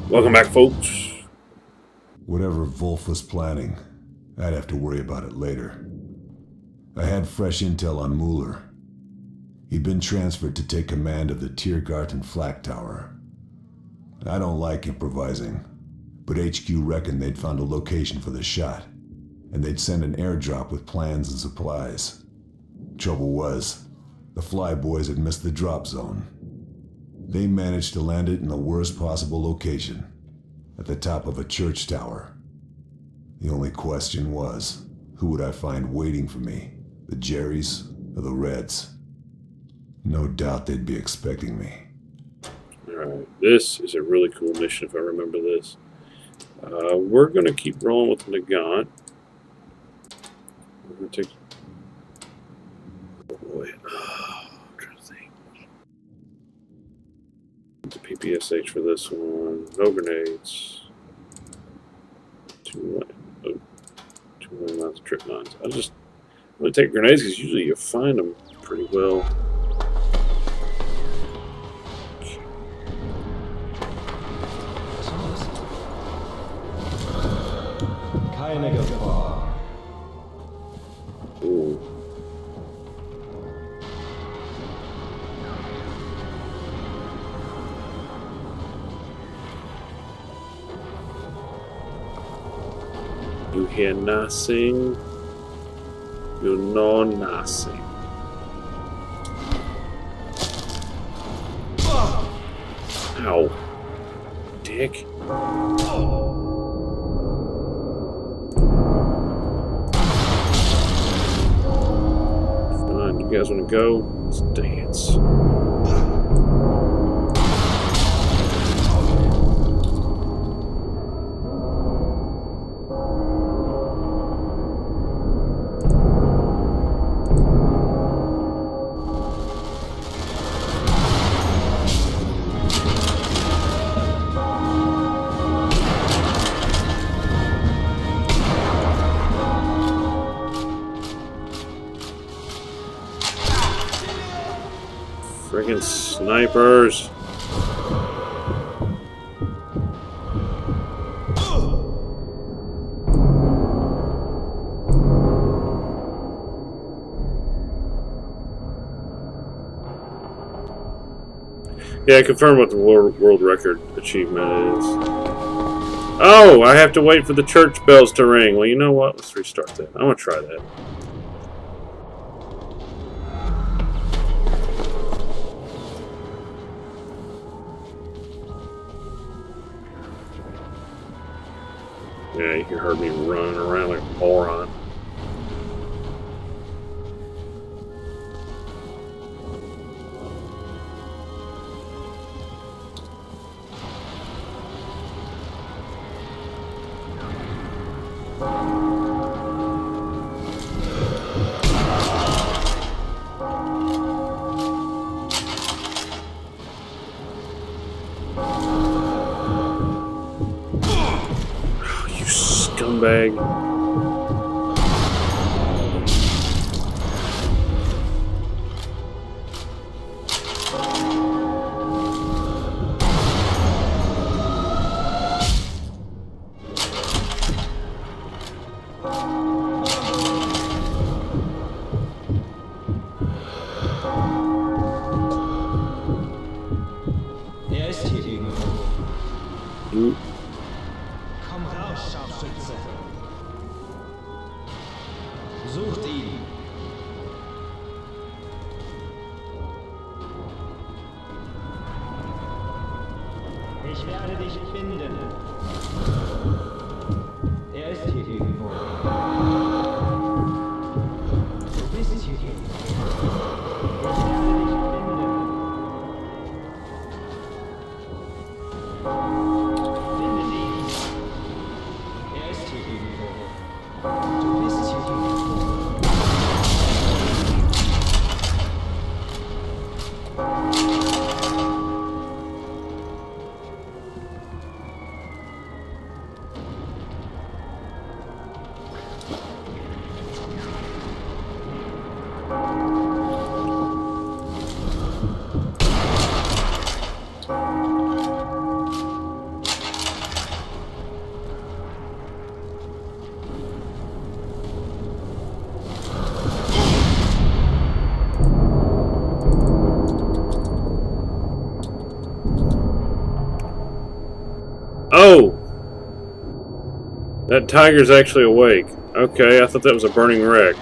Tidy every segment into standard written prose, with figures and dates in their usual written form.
Welcome back, folks. Whatever Wolf was planning, I'd have to worry about it later. I had fresh intel on Mueller. He'd been transferred to take command of the Tiergarten Flak Tower. I don't like improvising, but HQ reckoned they'd found a location for the shot, and they'd send an airdrop with plans and supplies. Trouble was, the Flyboys had missed the drop zone. They managed to land it in the worst possible location, at the top of a church tower. The only question was, who would I find waiting for me? The Jerrys or the Reds? No doubt they'd be expecting me. Alright, this is a really cool mission if I remember this. We're going to keep rolling with Nagant. We're going to take... Oh boy. I'm trying to think. The PPSH for this one. No grenades. Two rounds of trip mines. I'm going to take grenades because usually you find them pretty well. Ooh. You hear nothing. You know nothing. Ow. Dick. Fine, you guys want to go? Let's dance. Friggin' snipers! Yeah, confirm what the world record achievement is. Oh, I have to wait for the church bells to ring. Well, you know what? Let's restart that. I'm gonna try that. Yeah, you heard me running around like a moron. Scumbag. Komm raus, Scharfschütze! Sucht ihn! Ich werde dich finden. Er ist hier irgendwo. Du bist hier irgendwo. Ich werde dich finden. Finde ihn. Er ist hier irgendwo. Du bist hier irgendwo. Oh! That tiger's actually awake. Okay, I thought that was a burning wreck.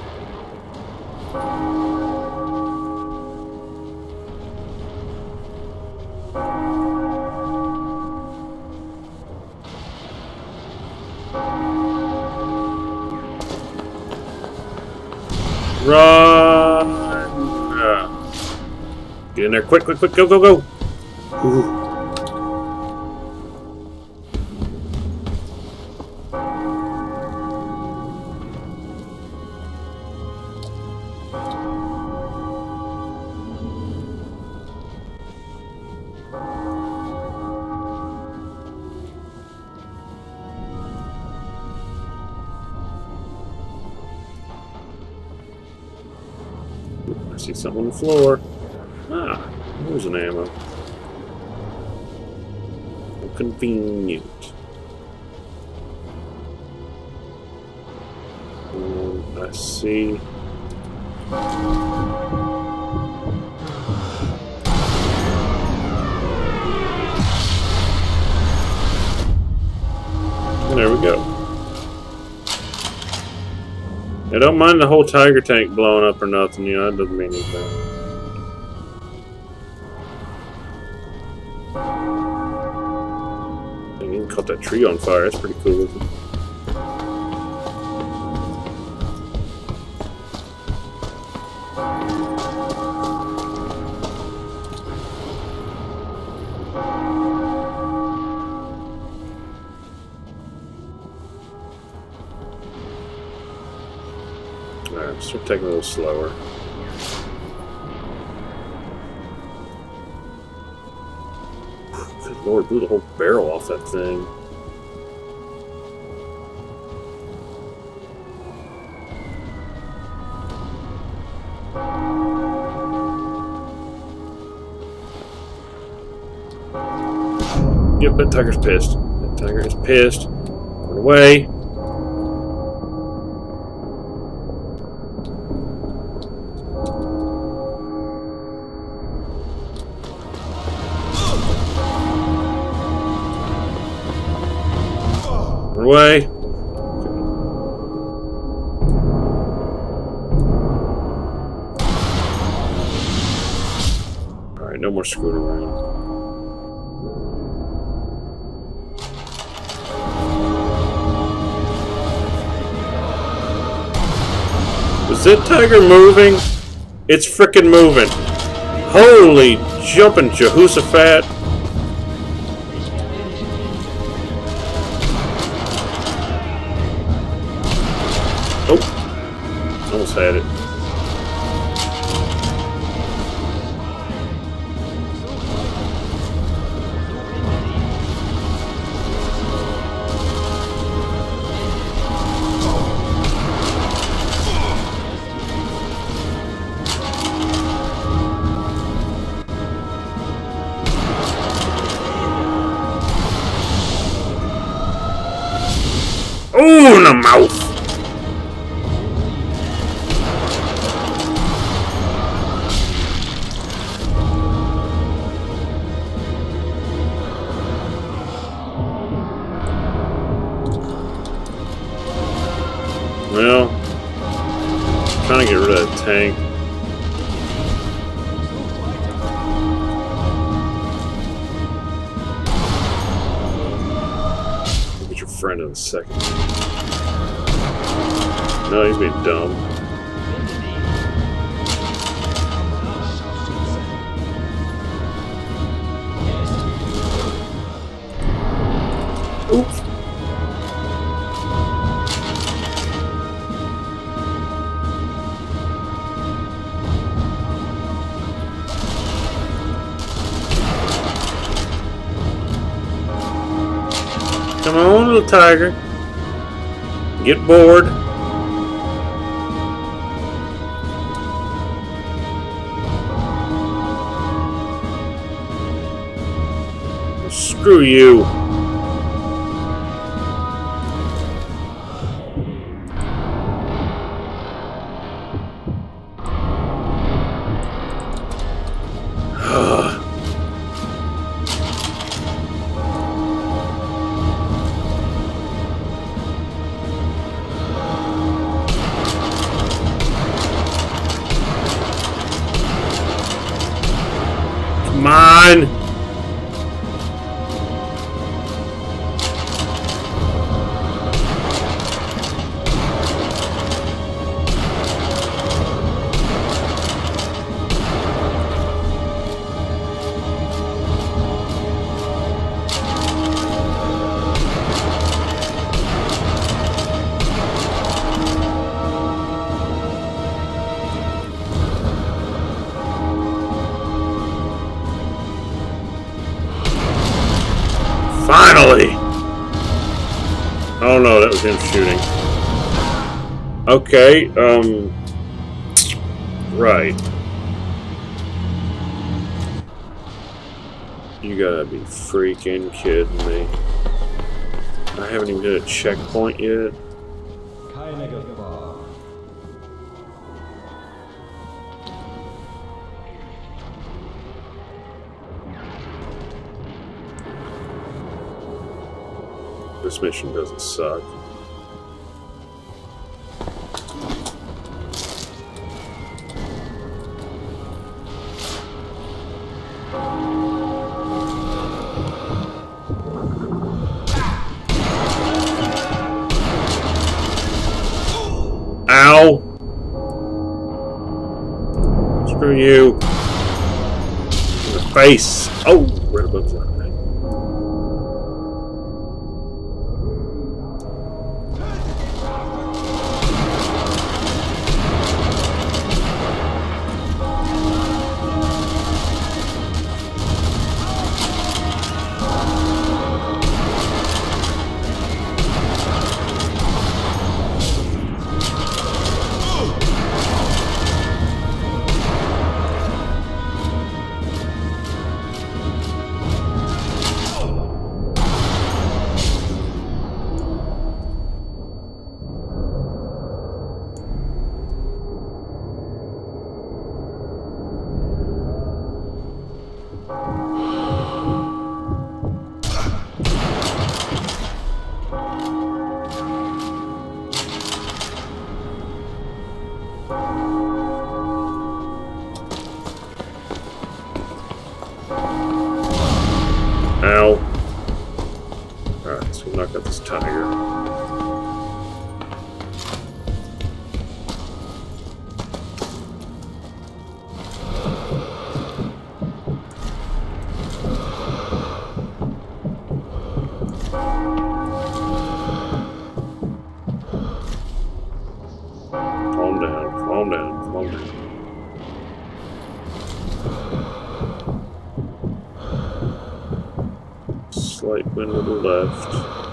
Run! Get in there, quick, quick, quick, go, go, go! Ooh. I see something on the floor. Ah, there's an ammo. How convenient. I see. And there we go. I don't mind the whole tiger tank blowing up or nothing, you know, that doesn't mean anything. You even caught that tree on fire, that's pretty cool, isn't it? Alright, start taking a little slower. Good lord, blew the whole barrel off that thing. Yep, that tiger's pissed. That tiger is pissed. Run away. Away. Alright, no more screwing around. Is that tiger moving? It's frickin' moving. Holy jumping Jehoshaphat. Almost had it. Oh, in the mouth! Well, I'm trying to get rid of that tank. Look at your friend in a second. No, he's being dumb. Oops. Come on, little tiger. Get bored. Screw you. Finally! Oh no, that was him shooting. Okay, right. You gotta be freaking kidding me. I haven't even hit a checkpoint yet. Keine Gefahr. This mission doesn't suck. Ow! Screw you. In the face! Oh! Right above that. Ow. Alright, so we knock out this tiger. Calm down, calm down, calm down. Slight wind to the left.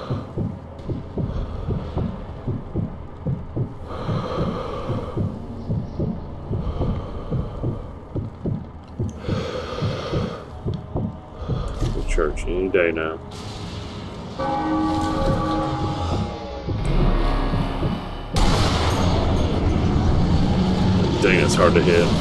The church any day now. Dang, it's hard to hit.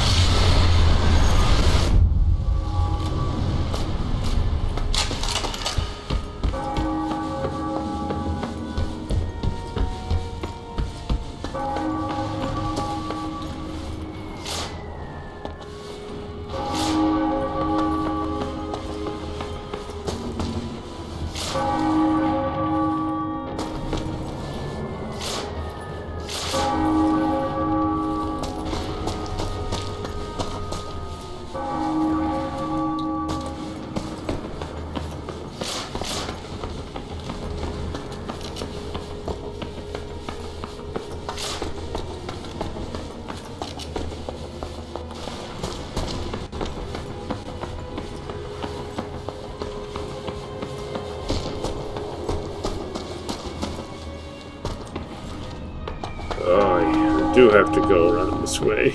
Oh, yeah, I do have to go around this way.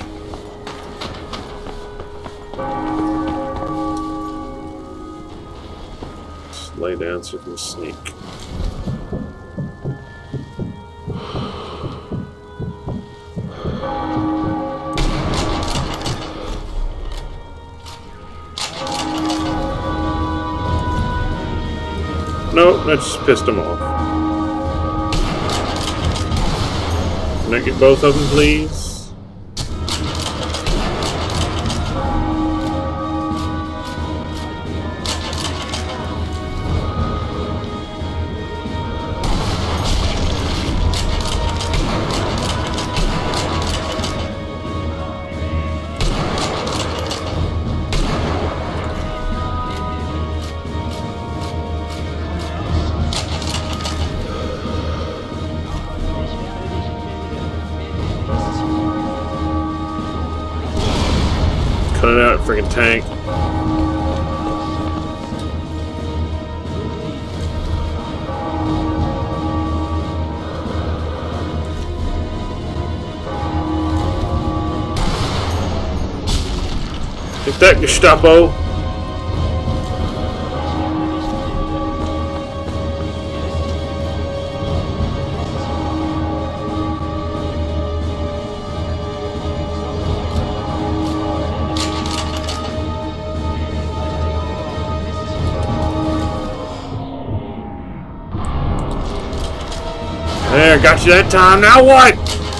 Just lay down so we can sneak. Nope, that just pissed him off. Can I get both of them, please? Cut it out, freaking tank. that, Gestapo. There, got you that time. Now what?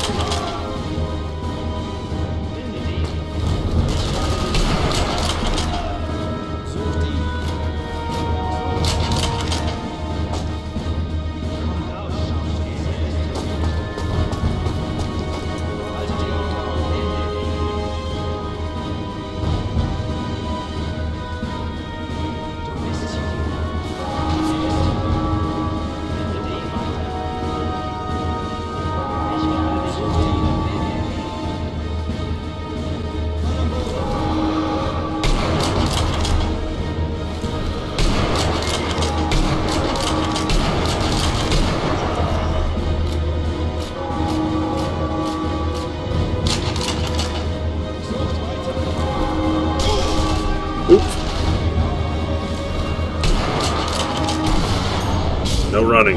No running.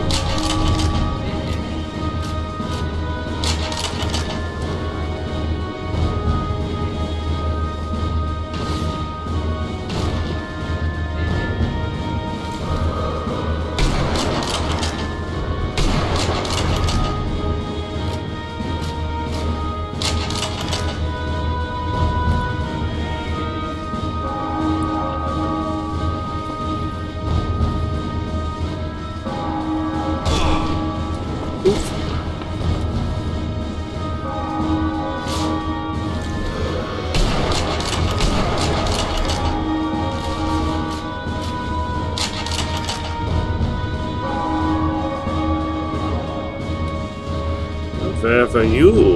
Fair for you.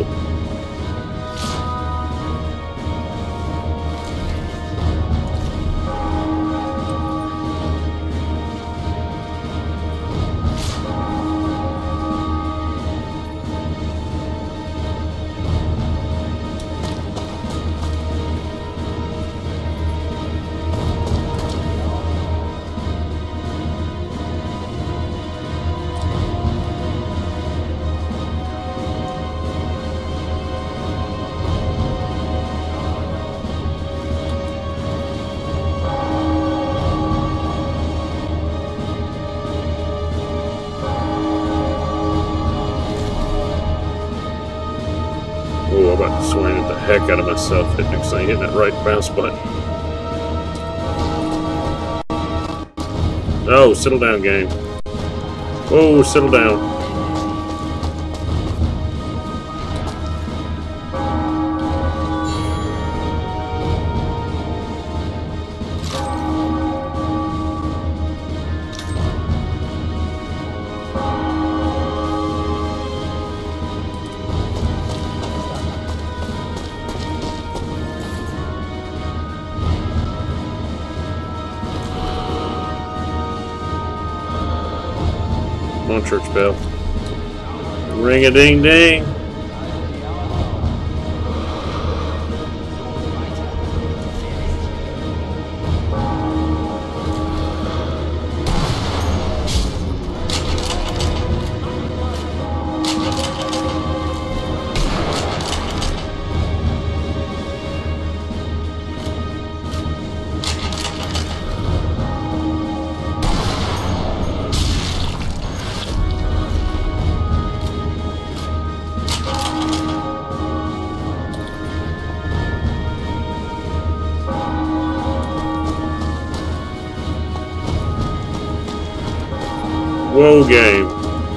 Oh, I'm about to swing at the heck out of myself hitting that right bounce button. Oh, settle down, game. Oh, settle down. Come on, church bell. Ring-a-ding-ding. Whoa, game.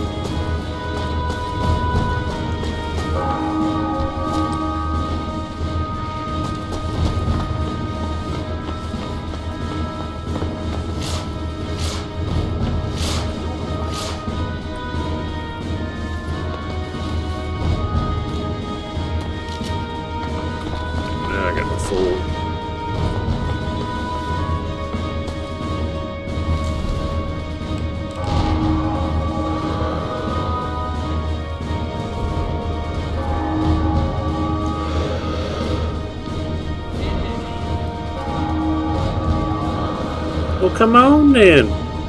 Now I got my full. come on then.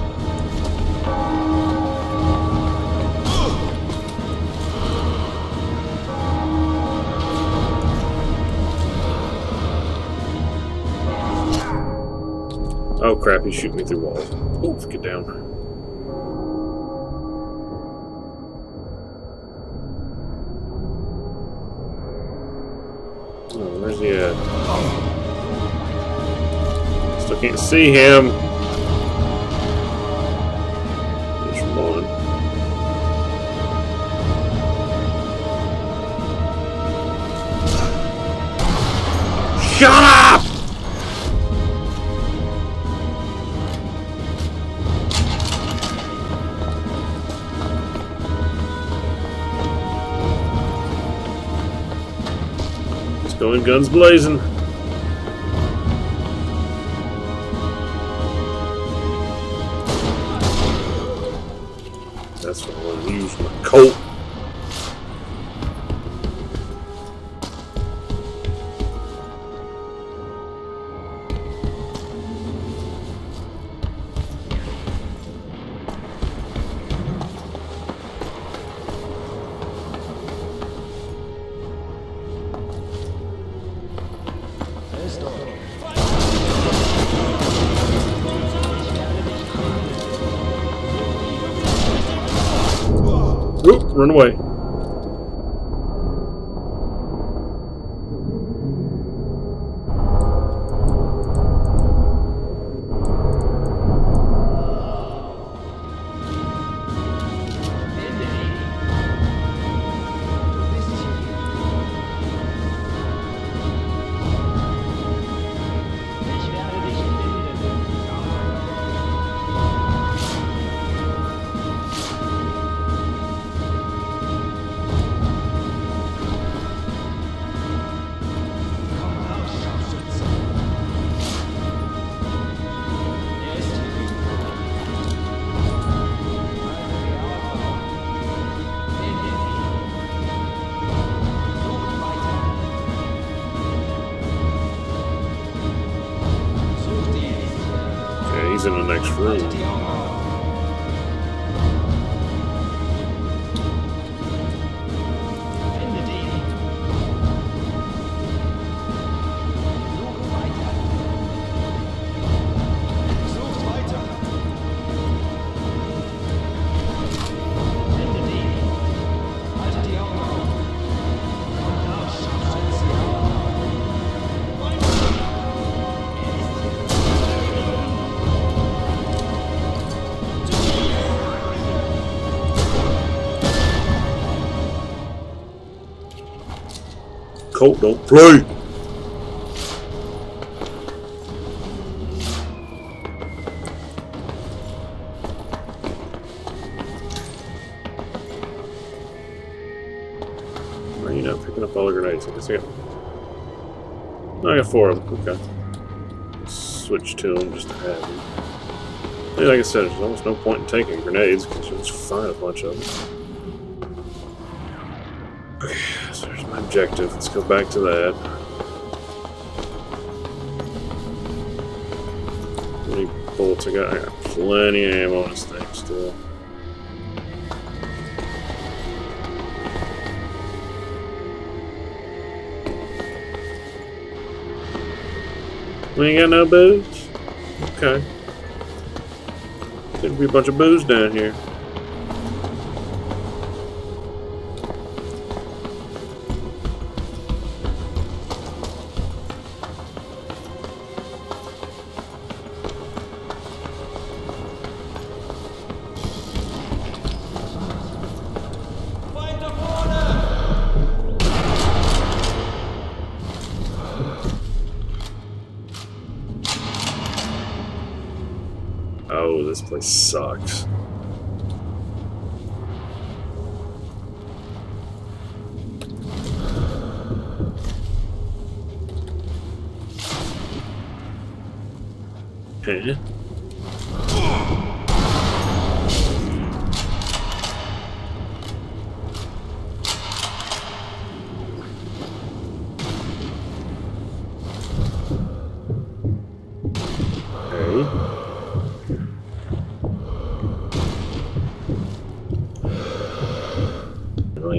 Oh crap, he's shooting me through walls. Oof, get down. Oh, where's he at? Still can't see him. There's one. Shut up! Going guns blazing. That's what I want to use my Colt. Oop, run away. He's in the next room. Colt don't play. Why are you not picking up all the grenades? I guess I got 4 of them. Okay. Let's switch to them just to have them. Yeah, like I said, there's almost no point in taking grenades because you'll just find a bunch of them. Okay, so there's my objective. Let's go back to that. How many bullets I got? I got plenty of ammo on this thing still. We ain't got no booze? Okay. There'd be a bunch of booze down here. Oh, this place sucks. Huh? Hey.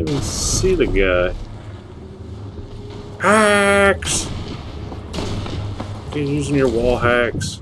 Can't even see the guy. Hacks! Keep using your wall hacks.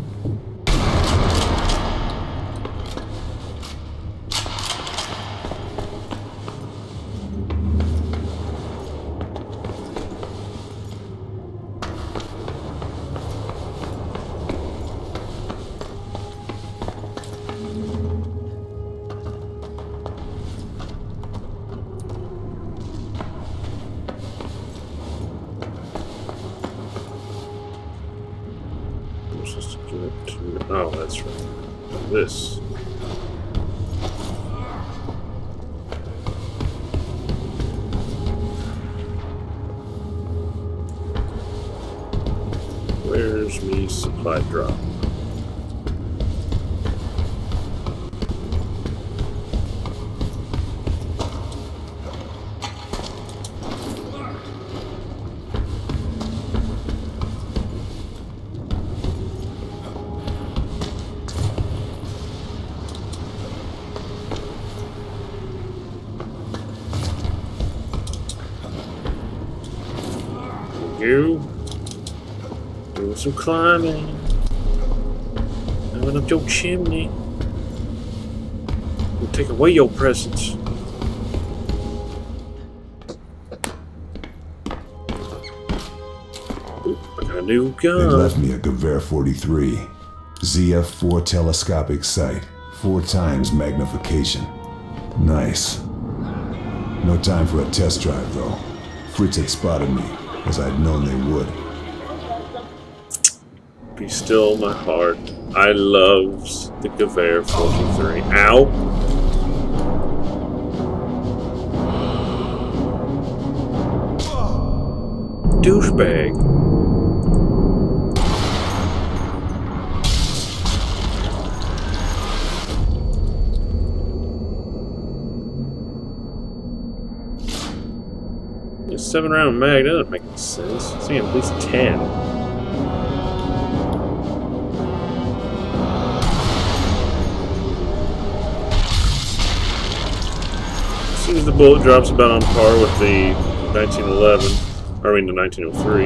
Just to get to, oh, that's right. This. Where's me supply drop? You doing some climbing, going up your chimney. We'll take away your presents. Ooh, I got a new gun. They left me a Gewehr 43. ZF-4 telescopic sight. 4 times magnification. Nice. No time for a test drive, though. Fritz had spotted me, as I'd known they would. Be still my heart. I loves the Gewehr 43. Ow! Douchebag. A 7-round mag, that doesn't make any sense. I think at least 10. Seems the bullet drop's about on par with the 1911, or I mean the 1903.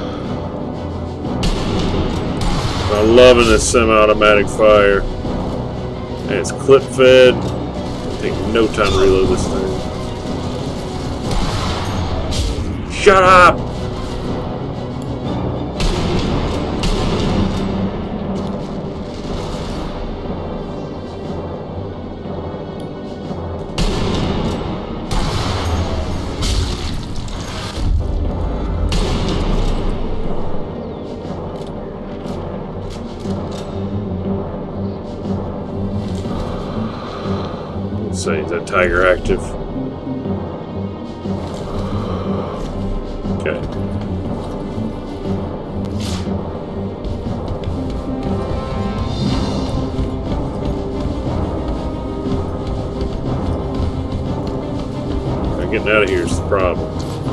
I'm loving this semi-automatic fire. And it's clip fed. It'll take no time to reload this thing. Shut up! Let's say, is that Tiger active? Okay. Getting out of here is the problem.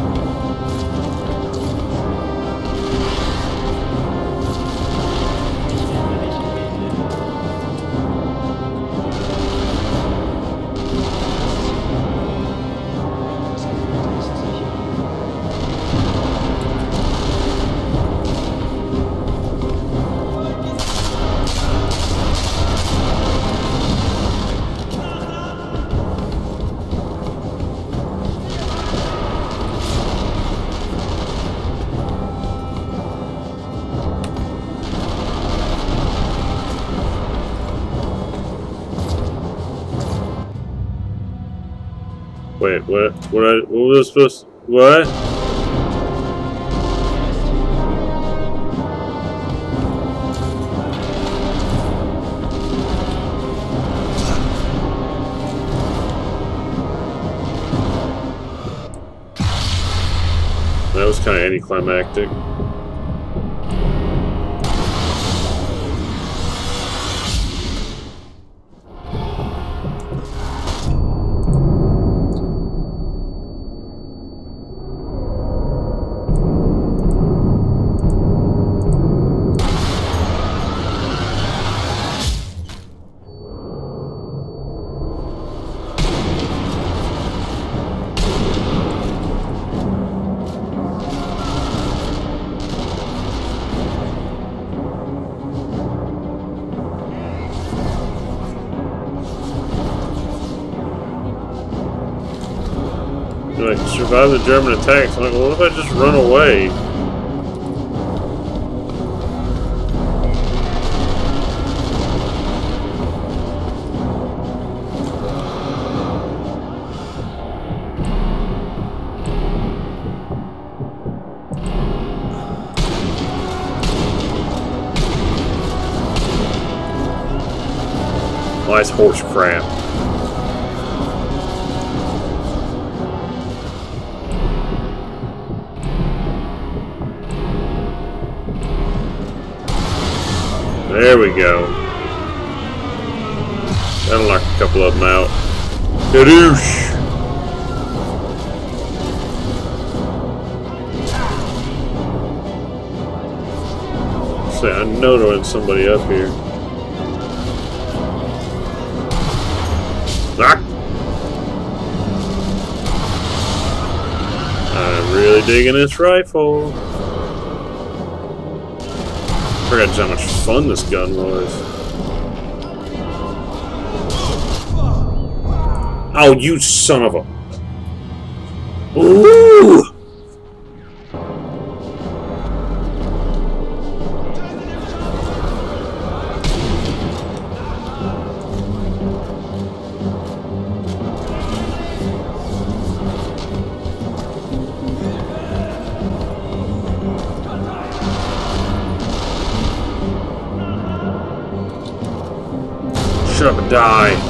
Wait, what? What was I supposed to... What? That was kind of anticlimactic. Like, survive the German attacks. I'm like, well, what if I just run away? Nice horse crap. There we go. That'll knock a couple of them out. Kadoosh! Say, I know there's somebody up here. Ah! I'm really digging this rifle. I forgot just how much fun this gun was. Oh, you son of a... Ooh! Shut up and die.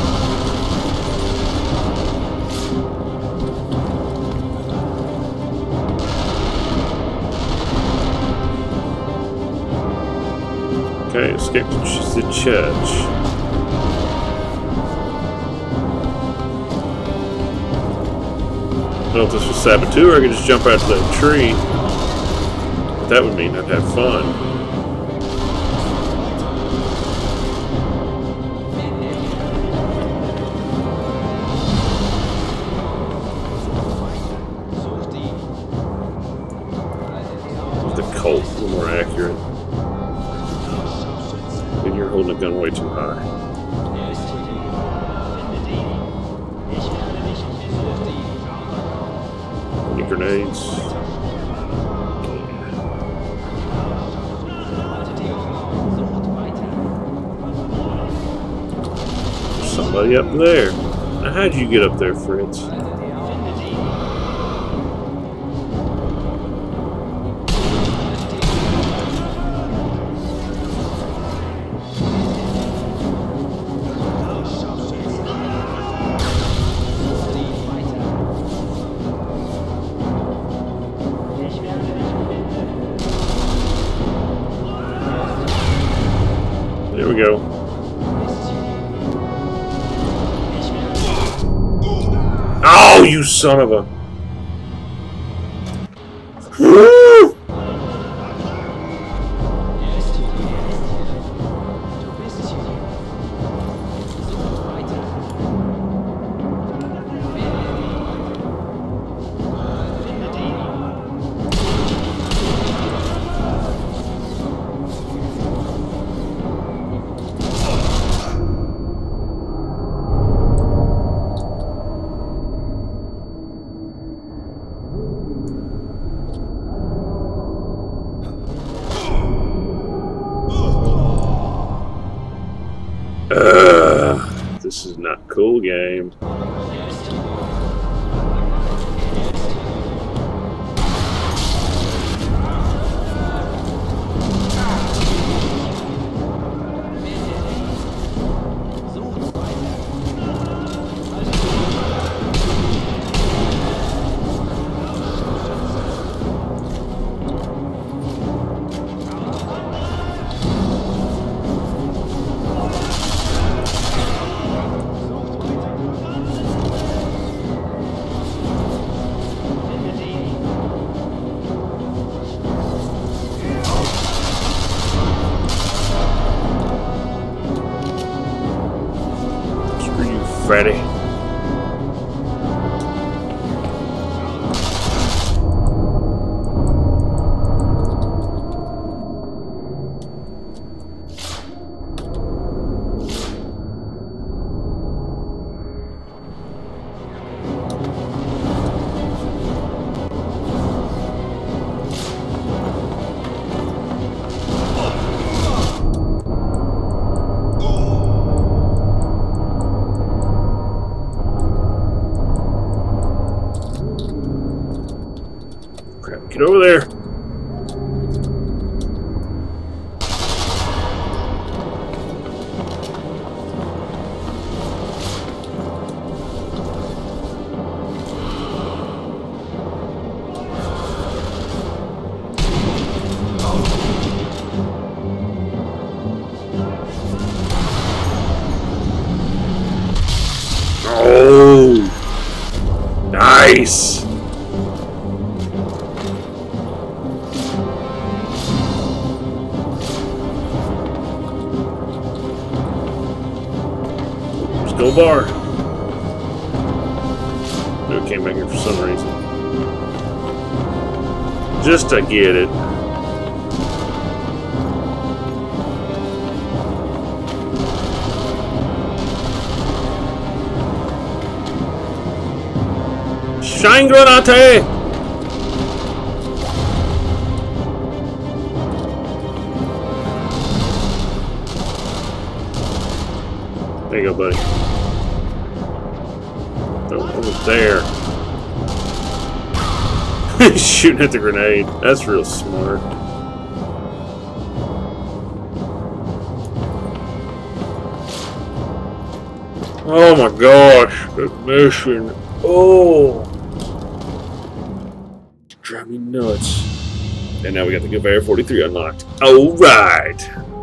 Okay, escape to the church. I don't know if this was Saboteur, I could just jump out to that tree. But that would mean I'd have fun. Colt, a little more accurate. And you're holding the gun way too high. Any grenades? There's somebody up there. Now, how'd you get up there, Fritz? There we go. Oh, you son of a... Woo! This is not cool, game. Ready. Get over there. Oh, nice. Let's go bar. No, came back here for some reason. Just to get it. Shine granate! There you go, buddy. Oh, over there. He's shooting at the grenade. That's real smart. Oh my gosh, that mission. Oh. Drive me nuts. And now we got the Gewehr 43 unlocked. Alright.